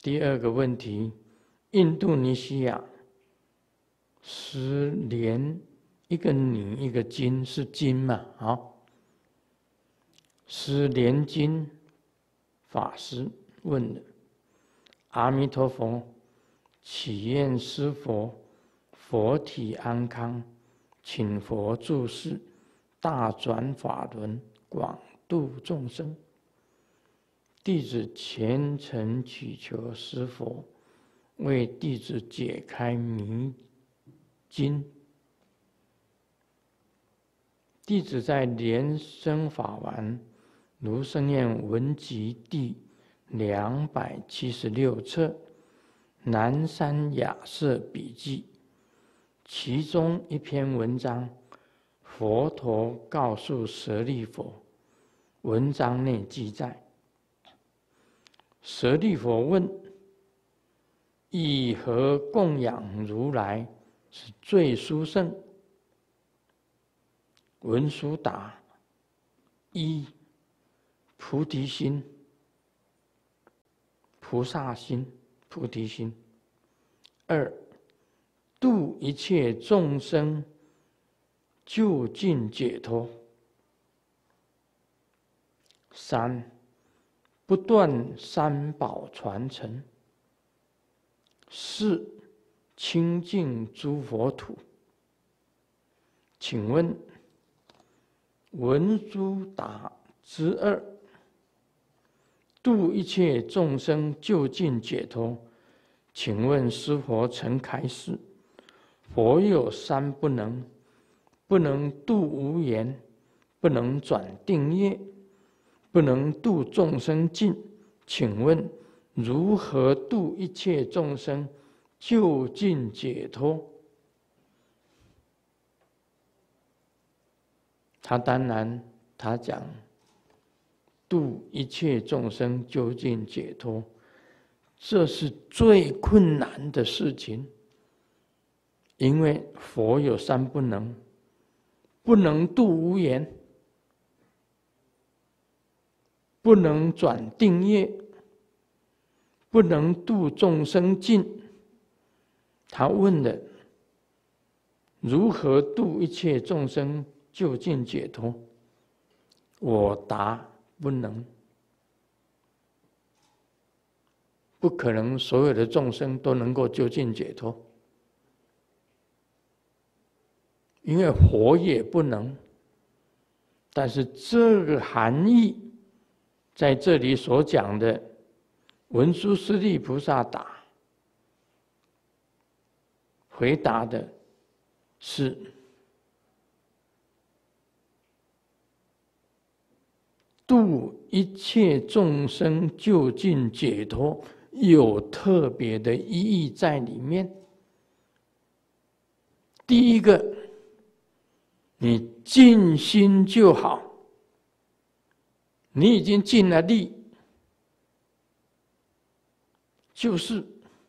第二个问题，印度尼西亚十连一个你一个金是金嘛？好，十连金法师问的：阿弥陀佛，祈愿师佛佛体安康，请佛住世，大转法轮，广度众生。弟子虔诚祈求师佛为弟子解开迷津。弟子在莲生法丸卢生燕文集第276册南山雅舍笔记，其中一篇文章，佛陀告诉舍利弗，文章内记载。舍利弗问：以何供养如来是最殊胜？文殊答：一、菩提心、菩萨心、菩提心；二、度一切众生究竟解脱；三、不断三宝传承；四、清净诸佛土。请问文殊答之二，度一切众生究竟解脱，请问师佛曾开示，佛有三不能：不能度无言，不能转定业，不能度众生尽。请问如何度一切众生究竟解脱？他当然，他讲度一切众生究竟解脱，这是最困难的事情，因为佛有三不能：不能度无言，不能转定业，不能度众生尽。他问的，如何度一切众生究竟解脱？我答：不能，不可能所有的众生都能够究竟解脱，因为佛也不能。但是这个含义在这里所讲的，文殊师利菩萨回答的是度一切众生究竟解脱，有特别的意义在里面。第一个，你尽心就好，你已经尽了力，就是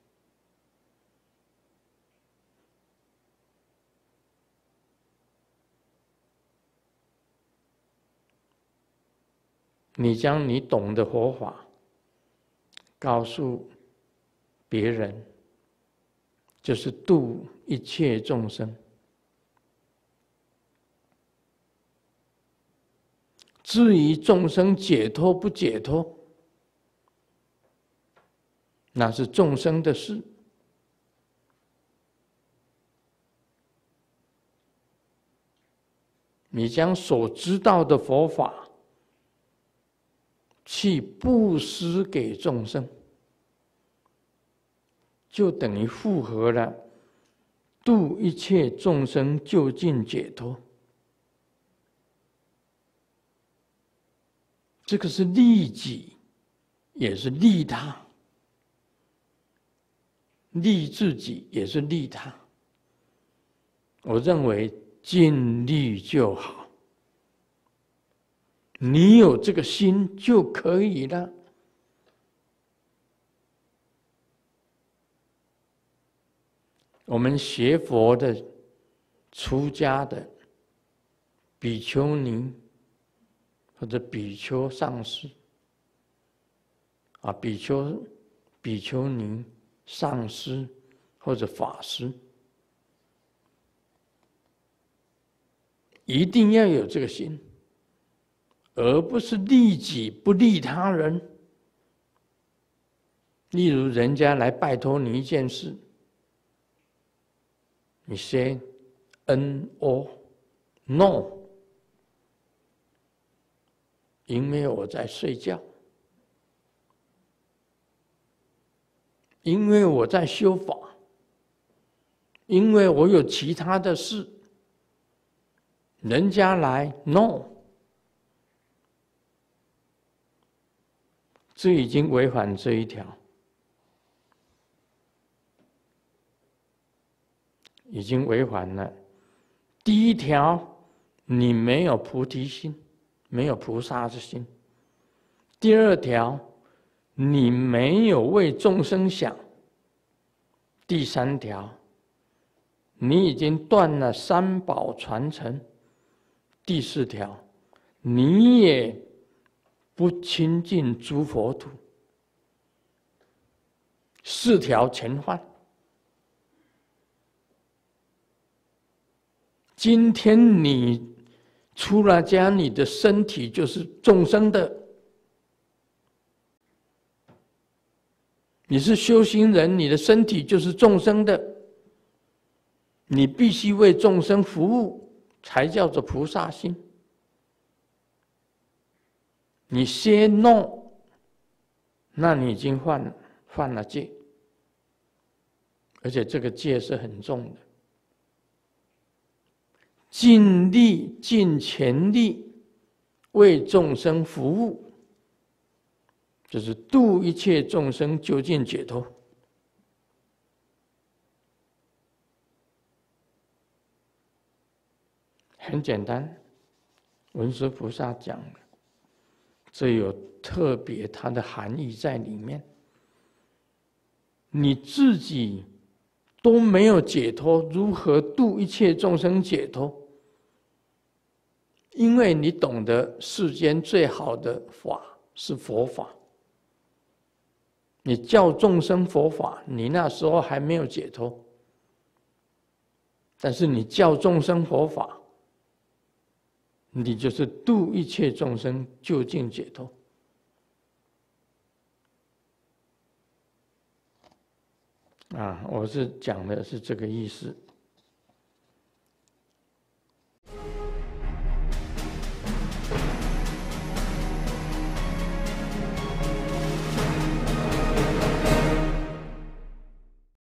你将你懂的佛法告诉别人，就是度一切众生。至于众生解脱不解脱，那是众生的事。你将所知道的佛法去布施给众生，就等于符合了度一切众生究竟解脱。这个是利己，也是利他；利自己，也是利他。我认为尽力就好，你有这个心就可以了。我们学佛的、出家的比丘尼或者比丘上师比比丘尼、上师或者法师，一定要有这个心，而不是利己不利他人。例如，人家来拜托你一件事，你 say no， 因为我在睡觉，因为我在修法，因为我有其他的事。人家来 no， 这已经违反这一条，已经违反了。第一条，你没有菩提心，没有菩萨之心；第二条，你没有为众生想；第三条，你已经断了三宝传承；第四条，你也不亲近诸佛土。四条全犯。今天你出了家，你的身体就是众生的。你是修行人，你的身体就是众生的。你必须为众生服务，才叫做菩萨心。你say no，那你已经犯了戒，而且这个戒是很重的。尽力尽全力为众生服务，就是度一切众生究竟解脱。很简单，文殊菩萨讲的，这有特别它的含义在里面。你自己都没有解脱，如何度一切众生解脱？因为你懂得世间最好的法是佛法，你教众生佛法，你那时候还没有解脱，但是你教众生佛法，你就是度一切众生究竟解脱。我是讲的是这个意思。